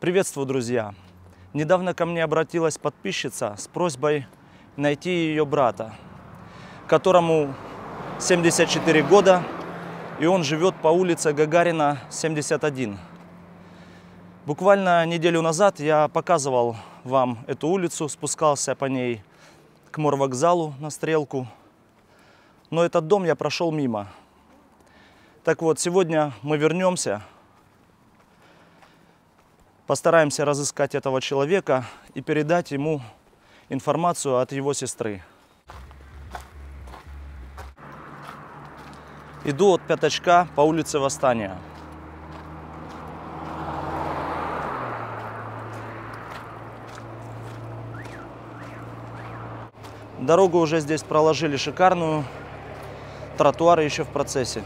Приветствую, друзья! Недавно ко мне обратилась подписчица с просьбой найти ее брата, которому 74 года, и он живет по улице Гагарина, 71. Буквально неделю назад я показывал вам эту улицу, спускался по ней к морвокзалу на Стрелку, но этот дом я прошел мимо. Так вот, сегодня мы вернемся, постараемся разыскать этого человека и передать ему информацию от его сестры. Иду от Пятачка по улице Восстания. Дорогу уже здесь проложили шикарную, тротуары еще в процессе.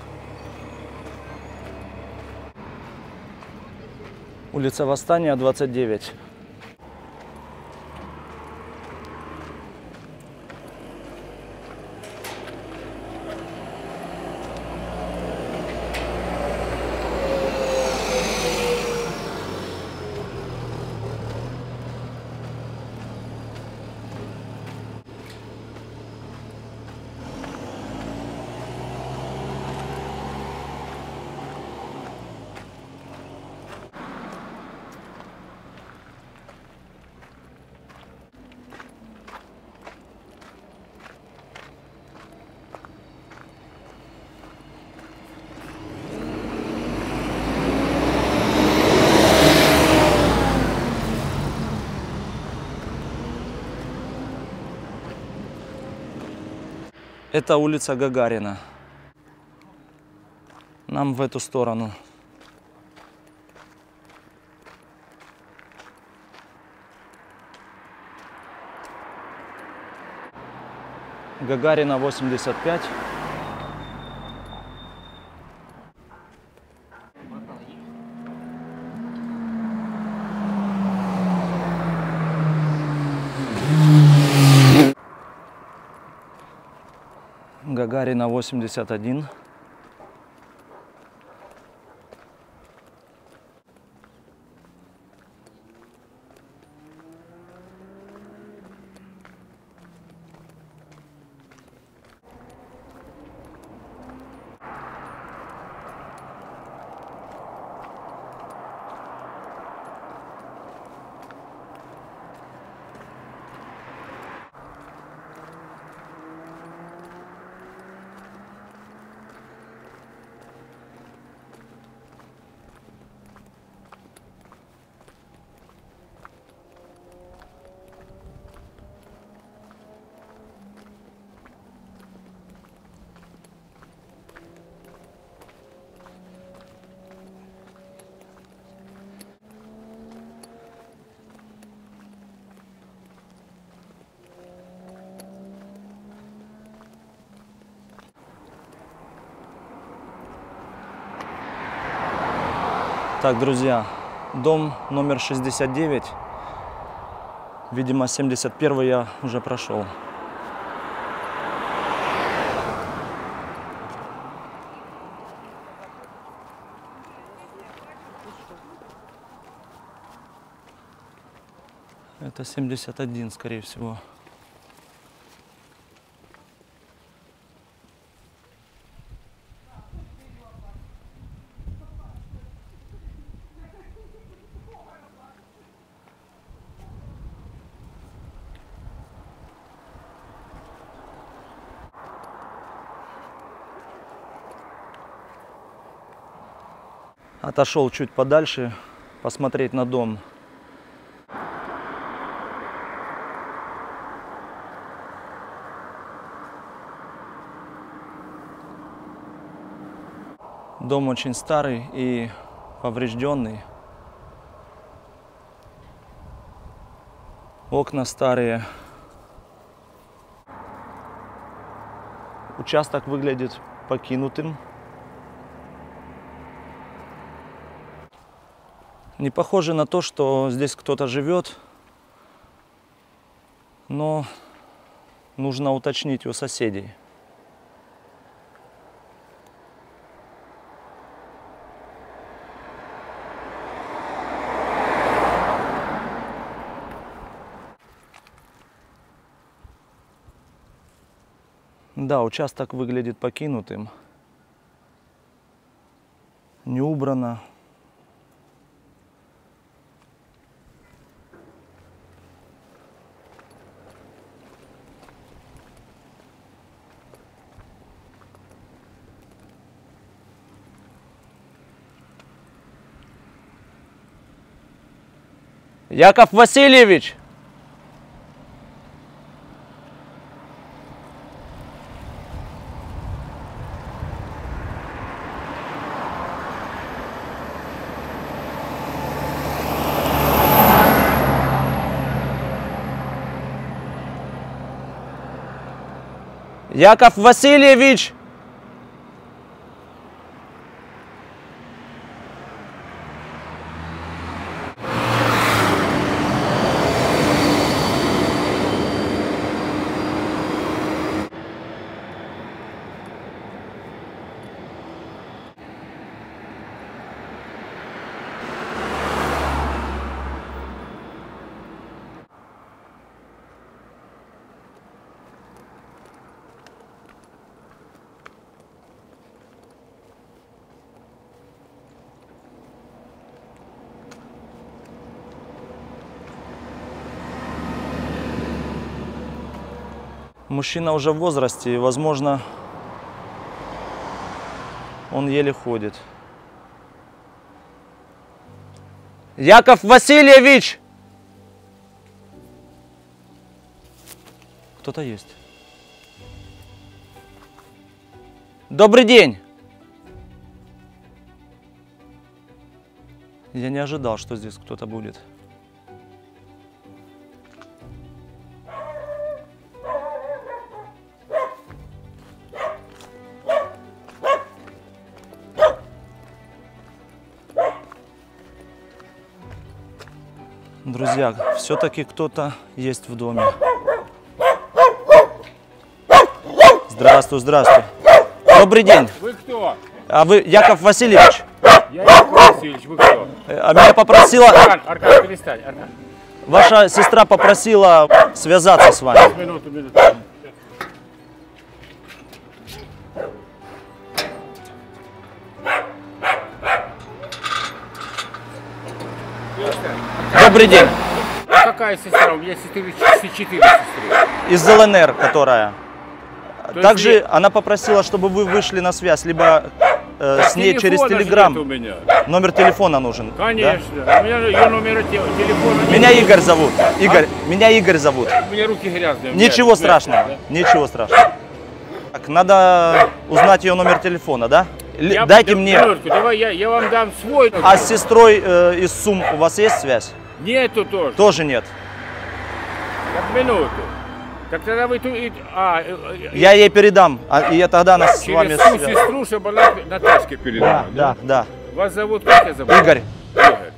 Улица Восстания, 29. Это улица Гагарина. Нам в эту сторону. Гагарина, 85. Гагарина, 81. Так, друзья, дом номер 69, видимо, 71 я уже прошел. Это 71, скорее всего. Отошел чуть подальше, посмотреть на дом. Дом очень старый и поврежденный. Окна старые. Участок выглядит покинутым. Не похоже на то, что здесь кто-то живет, но нужно уточнить у соседей. Да, участок выглядит покинутым. Не убрано. Яков Васильевич! Яков Васильевич! Мужчина уже в возрасте, и, возможно, он еле ходит. Яков Васильевич! Кто-то есть. Добрый день! Я не ожидал, что здесь кто-то будет. Друзья, все-таки кто-то есть в доме. Здравствуй, здравствуй. Добрый день. Вы кто? А вы Яков Васильевич? Я Яков Васильевич, вы кто? А меня попросила... Аркан, перестань, Аркан. Ваша сестра попросила связаться с вами. Минуту. Добрый день. А какая сестра? У меня 4 сестры. Из ЛНР, которая. То Также есть она попросила, чтобы вы вышли на связь, либо с ней через телефона же Телеграм. нет у меня. Номер телефона нужен. Конечно. Да? У меня ее номера телефона нет. Меня Игорь зовут. Игорь. Меня Игорь зовут. У меня руки грязные. Ничего страшного. Да? Ничего страшного. Так, надо узнать ее номер телефона, да? Я- Дайте да, мне. минутку, давай я вам дам свой. А с сестрой из Сум у вас есть связь? Нету тоже. Тоже нет. Так, минуту. Так тогда вы тут... Я ей передам, и я тогда нас с вами через ту свяжу. сестру, чтобы она Наташке передала. Да. Вас зовут, как я зовут? Игорь. Игорь.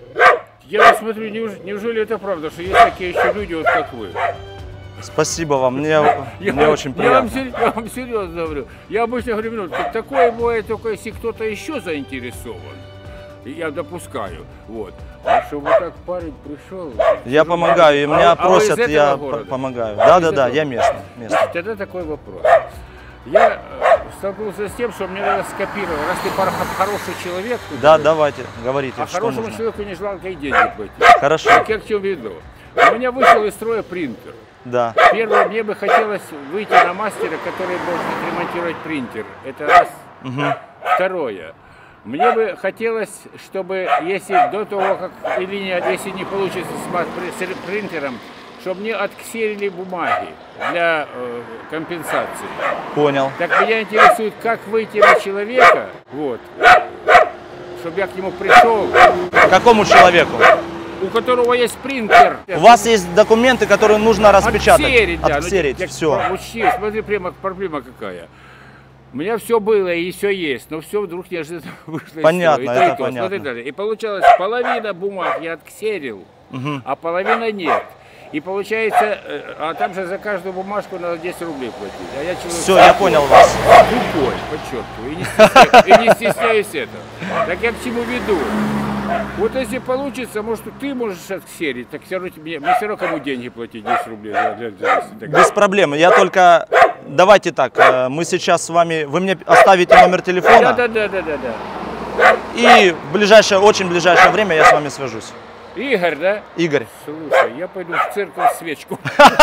Я смотрю, неужели это правда, что есть такие еще люди, вот как вы? Спасибо вам, мне очень приятно. Я вам серьезно говорю. Я обычно говорю, минутку, такое бывает только если кто-то еще заинтересован. И я допускаю. Вот. А чтобы так парень пришел... Я помогаю, и меня просят, вы из я этого города? помогаю. Из Да, этого? я местный. Значит, тогда такой вопрос. Я столкнулся с тем, что мне надо скопировать. Раз ты хороший человек... Да, давайте, говорите, А что хорошему нужно. человеку не жалко и деньги платить. Хорошо, Так я к чему веду? У меня вышел из строя принтер. да. Первое, мне бы хотелось выйти на мастера, который может ремонтировать принтер. Это раз. Второе. Мне бы хотелось, чтобы, если до того, как или нет, если не получится с принтером, чтобы мне отксерили бумаги для компенсации. Понял. Так меня интересует, как выйти на человека, вот, чтобы я к нему пришел, Какому человеку? у которого есть принтер. У вас есть документы, которые нужно распечатать. Отксерить, да. Отксерить, все. Учти, смотри, прямо проблема какая. У меня все было и все есть, но все вдруг неожиданно вышло. Понятно, из строя. это И то. понятно. Смотри далее. И получалось, половина бумаг я отксерил, а половина нет. И получается, а там же за каждую бумажку надо 10 рублей платить. А я человек Все, я понял вас. тупой, подчеркиваю, и не стесняюсь этого. Так я к чему веду? Вот если получится, может, ты можешь отксерить, так все равно мне все равно кому деньги платить 10 рублей. Без проблем. Я только давайте так, мы сейчас с вами, вы мне оставите номер телефона, Да. и в ближайшее, очень ближайшее время я с вами свяжусь. Игорь, да? Игорь. Слушай, я пойду в церковь свечку.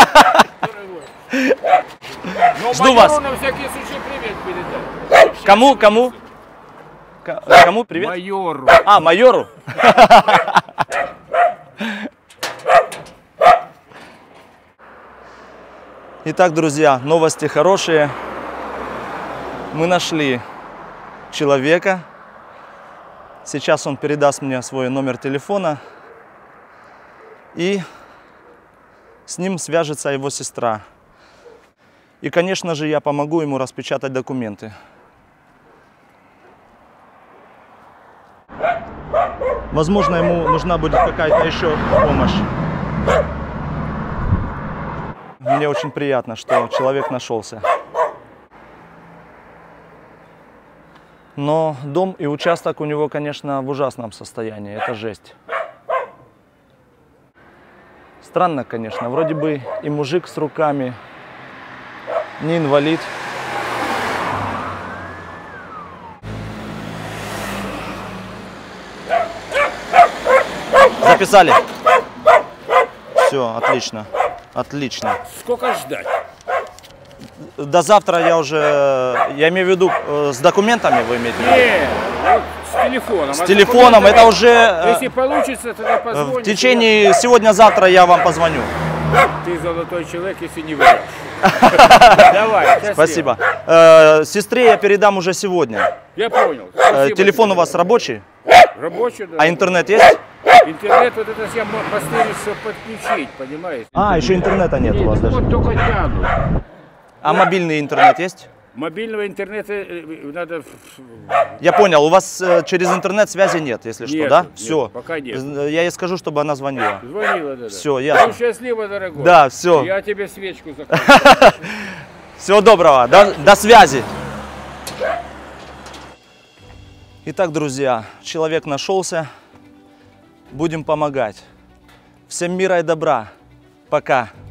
Жду вас. На всякий случай привет передай. Кому? Кому привет? Майору. А, майору. Итак, друзья, новости хорошие. Мы нашли человека. Сейчас он передаст мне свой номер телефона. И с ним свяжется его сестра. И, конечно же, я помогу ему распечатать документы. Возможно, ему нужна будет какая-то еще помощь. Мне очень приятно, что человек нашелся. Но дом и участок у него, конечно, в ужасном состоянии. Это жесть. Странно, конечно. Вроде бы и мужик с руками, не инвалид. Записали? Все, отлично. Отлично. Сколько ждать? До завтра я уже, я имею в виду, с документами вы имеете в виду? Нет, вот с телефоном. С телефоном это уже... Если получится, тогда позвоните. В течение сегодня-завтра я вам позвоню. Ты золотой человек, если не врешь. Давай, Спасибо. Сестре я передам уже сегодня. Я понял. Телефон у вас рабочий? Рабочий, да. А интернет есть? Интернет, вот это я постараюсь подключить, понимаете? А, еще интернета нет у вас даже. Вот только тяну. А мобильный интернет есть? Мобильного интернета надо... Я понял, у вас через интернет связи нет, если что, Нет, да? нет, Все. пока нет. Я ей скажу, чтобы она звонила. Звонила, да. Все, ясно. Ну, счастливо, дорогой. Да, все. Я тебе свечку закажу. Всего доброго, до связи. Итак, друзья, человек нашелся. Будем помогать. Всем мира и добра. Пока.